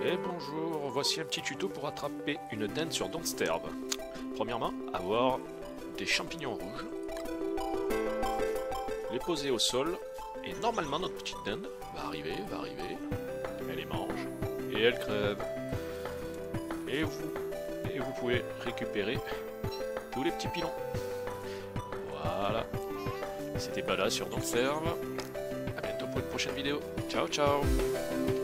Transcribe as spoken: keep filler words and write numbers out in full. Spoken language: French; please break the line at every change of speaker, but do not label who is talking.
Et bonjour, voici un petit tuto pour attraper une dinde sur Don't Starve. Premièrement, avoir des champignons rouges, les poser au sol, et normalement notre petite dinde va arriver, va arriver, elle les mange, et elle crève. Et vous, et vous pouvez récupérer tous les petits pilons. Voilà, c'était Bala sur Don't Starve. A bientôt pour une prochaine vidéo. Ciao ciao.